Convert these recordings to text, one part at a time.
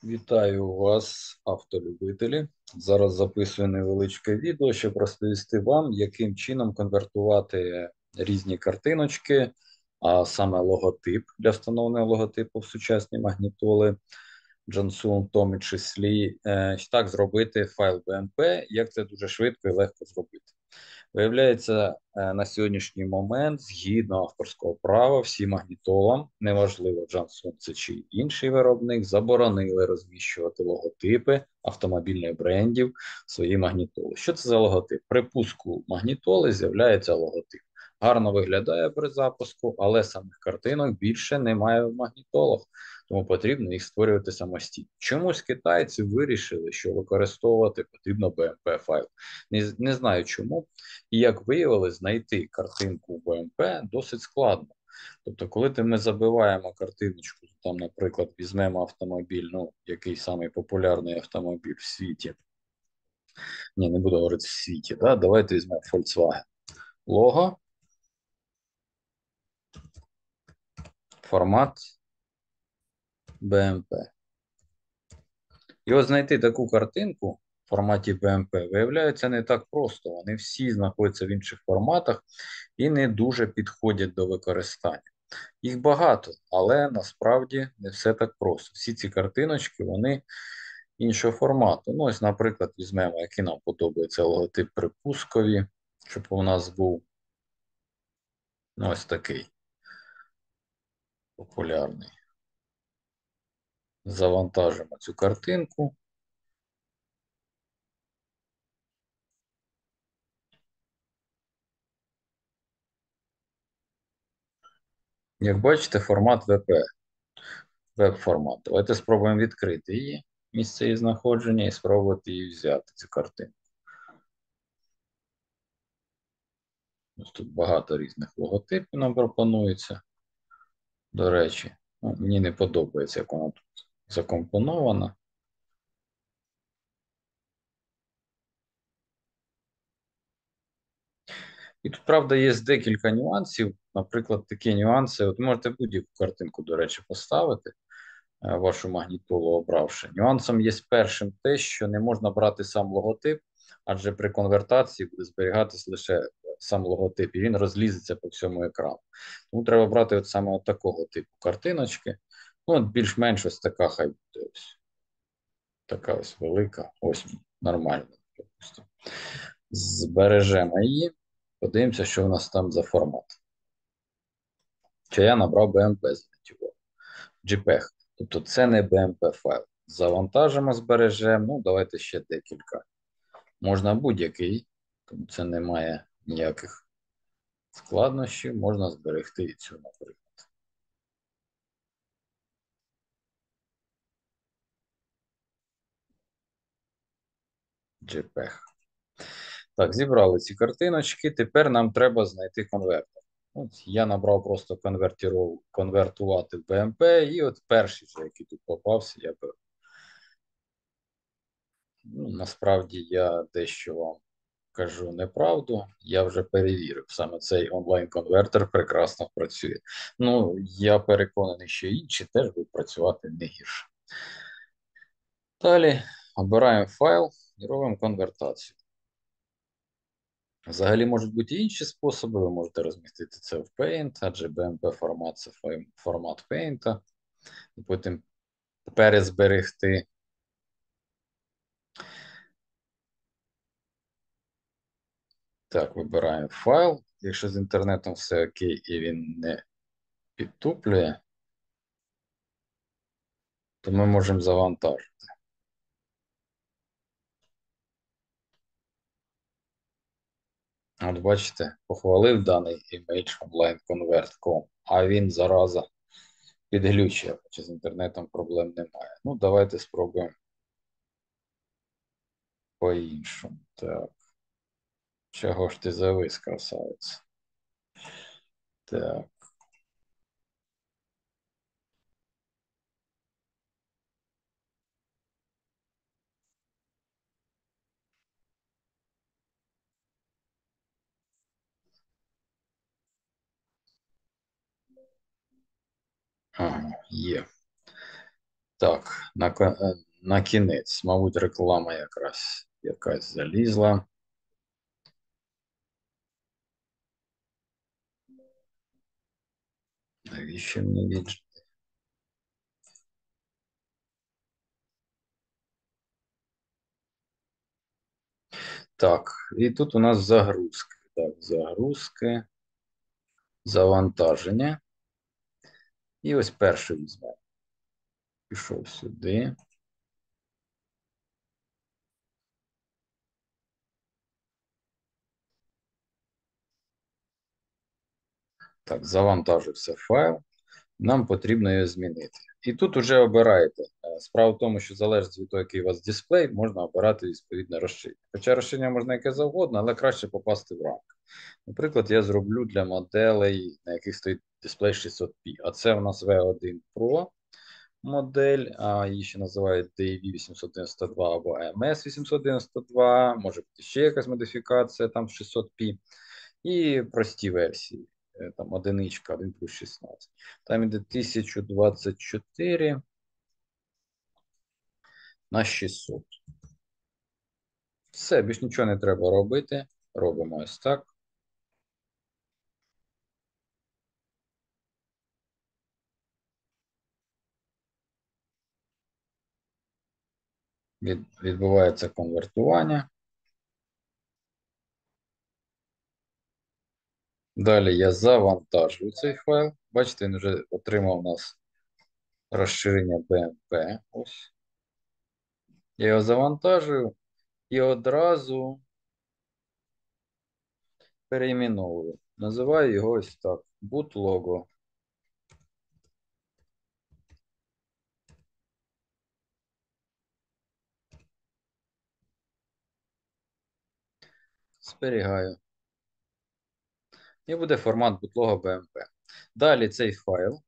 Вітаю вас, автолюбителі. Зараз записую невеличке відео, щоб розповісти вам, яким чином конвертувати різні картиночки, а саме логотип для встановлення логотипу в сучасні магнітоли Jansun, в тому числі, так зробити файл BMP, як це дуже швидко і легко зробити. Виявляється, на сьогоднішній момент, згідно авторського права, всі магнітолам, неважливо, Jansun це чи інший виробник, заборонили розміщувати логотипи автомобільних брендів в свої магнітоли. Що це за логотип? При пуску магнітоли з'являється логотип. Гарно виглядає при запуску, але самих картинок більше немає в магнітолах, тому потрібно їх створювати самостійно. Чомусь китайці вирішили, що використовувати потрібно BMP файл. Не знаю чому. І як виявилось, знайти картинку в БМП досить складно. Тобто, коли ми забиваємо картиночку, там, наприклад, візьмемо автомобіль, ну, який самий популярний автомобіль в світі. Ні, не буду говорити в світі, да? Давайте візьмемо Volkswagen. Лого, формат БМП. І ось знайти таку картинку в форматі BMP виявляється не так просто. Вони всі знаходяться в інших форматах і не дуже підходять до використання. Їх багато, але насправді не все так просто. Всі ці картиночки, вони іншого формату. Ну, ось, наприклад, візьмемо, який нам подобається логотип припускові, щоб у нас був ну, ось такий популярний. Завантажимо цю картинку. Як бачите, формат WP, веб-формат. Давайте спробуємо відкрити її, місце її знаходження, і спробувати її взяти, цю картинку. Ось тут багато різних логотипів нам пропонується. До речі, ну, мені не подобається, як вона тут закомпонована. І тут, правда, є декілька нюансів. Наприклад, такі нюанси. От можете будь-яку картинку, до речі, поставити, вашу магнітолу обравши. Нюансом є першим те, що не можна брати сам логотип, адже при конвертації буде зберігатись лише сам логотип, і він розлізеться по всьому екрану. Тому треба брати от саме от такого типу картиночки. Ну, от більш-менш ось така хай буде ось. Така ось велика, ось нормальна. Допустимо. Збережемо її. Подивимося, що в нас там за формат. Чи я набрав BMP з JPEG. Тобто це не BMP файл. Завантажимо, збережемо. Ну, давайте ще декілька. Можна будь-який, тому це не має ніяких складнощів. Можна зберегти і цю, наприклад. JPEG. Так, зібрали ці картиночки. Тепер нам треба знайти конвертер. От я набрав просто конвертувати в BMP, і от перший, же, який тут попався, я беру. Ну, насправді я дещо вам кажу неправду. Я вже перевірив. Саме цей онлайн-конвертер прекрасно працює. Ну, я переконаний, що інші теж будуть працювати не гірше. Далі обираємо файл і робимо конвертацію. Взагалі можуть бути і інші способи. Ви можете розмістити це в Paint, адже BMP формат це формат Paint, і потім перезберегти. Так, вибираємо файл. Якщо з інтернетом все окей і він не підтуплює, то ми можемо завантажити. От бачите, похвалив даний image online convert.com, а він зараза підглючує, хоча з інтернетом проблем немає. Ну, давайте спробуємо по-іншому. Так, чого ж ти завис, красавець? Так, ага, є. Так, на кінець, мабуть, реклама якраз якась залізла. Навіщо мені відж? Так, і тут у нас загрузки. Так, загрузки, завантаження. І ось перший візьмемо. Пішов сюди. Так, завантажився файл. Нам потрібно його змінити. І тут уже обираєте. Справа в тому, що залежить від того, який у вас дисплей, можна обирати відповідне розширення. Хоча розширення можна яке завгодно, але краще попасти в рамки. Наприклад, я зроблю для моделей, на яких стоїть дисплей 600p. А це у нас V1 Pro модель, а її ще називають DAV892 або MS892, може бути ще якась модифікація там 600p. І прості версії. Там одиничка, 1 плюс 16. Там іде 1024 на 600. Все, більш нічого не треба робити. Робимо ось так. Відбувається конвертування. Далі я завантажую цей файл. Бачите, він вже отримав у нас розширення BMP. Ось. Я його завантажую і одразу перейменовую. Називаю його ось так. Bootlogo. Зберігаю. І буде формат Bootlogo BMP. Далі цей файл.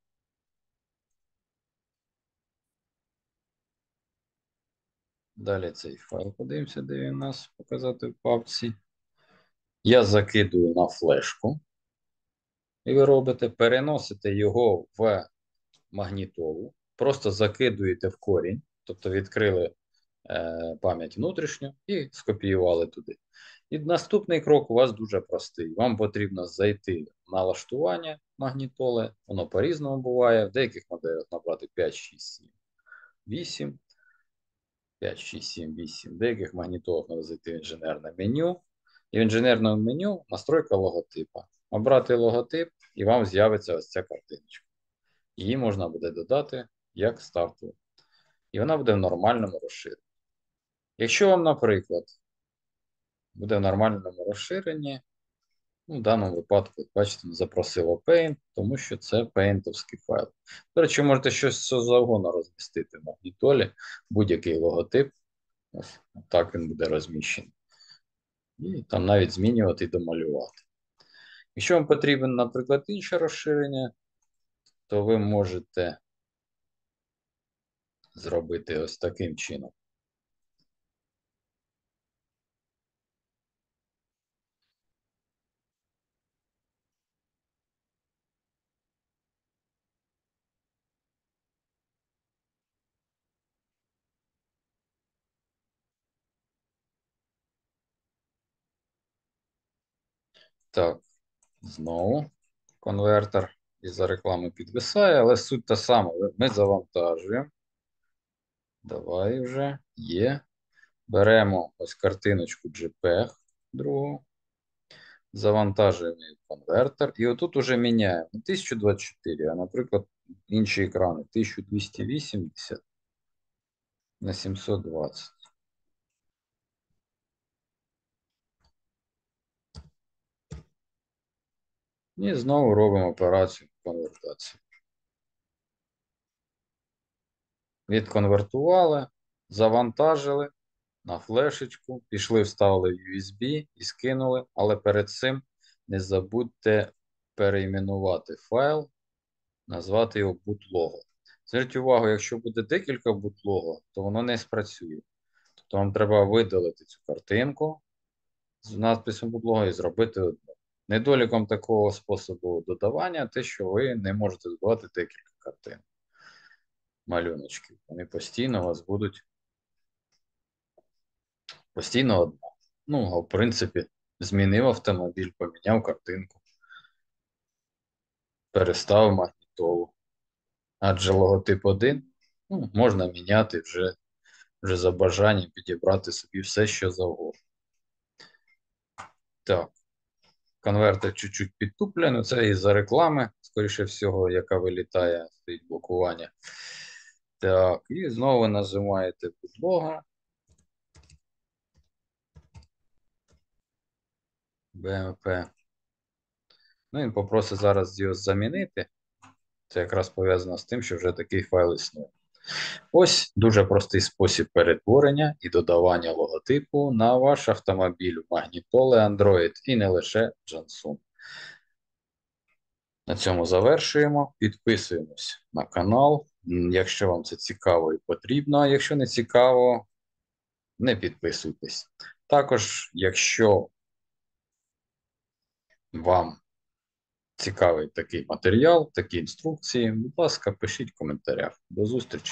Далі цей файл. Подивимося, де він у нас показати в папці. Я закидую на флешку. І ви робите, переносите його в магнітолу. Просто закидуєте в корінь. Тобто відкрили пам'ять внутрішню і скопіювали туди. І наступний крок у вас дуже простий. Вам потрібно зайти в налаштування магнітоли. Воно по-різному буває. В деяких моделях набрати 5, 6, 7, 8. 5, 6, 7, 8. В деяких магнітолах треба зайти в інженерне меню. І в інженерному меню настройка логотипа. Обрати логотип, і вам з'явиться ось ця картиночка. Її можна буде додати як стартову. І вона буде в нормальному розширенні. Якщо вам, наприклад, буде в нормальному розширенні, ну, в даному випадку, бачите, запросило Paint, тому що це пейнтовський файл. До речі, можете щось завгодно розмістити в магнітолі, будь-який логотип. Ось так він буде розміщений. І там навіть змінювати і домалювати. Якщо вам потрібен, наприклад, інше розширення, то ви можете зробити ось таким чином. Так, знову конвертер із-за реклами підвисає, але суть та сама. Ми завантажуємо. Давай вже є. Беремо ось картиночку JPEG другу, завантажуємо її в конвертер. І отут уже міняємо 1024, а, наприклад, інші екрани 1280 на 720. І знову робимо операцію конвертації. Відконвертували, завантажили на флешечку, пішли, вставили в USB і скинули. Але перед цим не забудьте перейменувати файл, назвати його bootlogo. Зверніть увагу, якщо буде декілька bootlogo, то воно не спрацює. Тобто вам треба видалити цю картинку з надписом bootlogo і зробити одну. Недоліком такого способу додавання те, що ви не можете додавати декілька картин. малюночків. Вони постійно у вас будуть постійно одна. Ну, а в принципі, змінив автомобіль, поміняв картинку, переставив магнітолу. Адже логотип один, ну, можна міняти вже за бажанням підібрати собі все, що завгодно. Так, конвертер чуть-чуть підтуплює, але це із-за реклами, скоріше всього, яка вилітає, стоїть блокування. Так, і знову нажимаєте підлога, БМП. Ну, він попросить зараз його замінити. Це якраз пов'язано з тим, що вже такий файл існує. Ось дуже простий спосіб перетворення і додавання логотипу на ваш автомобіль в магнітоли Android і не лише Jansun. На цьому завершуємо. Підписуємось на канал, якщо вам це цікаво і потрібно. А якщо не цікаво, не підписуйтесь. Також, якщо вам цікавий такий матеріал, такі інструкції, будь ласка, пишіть в коментарях. До зустрічі!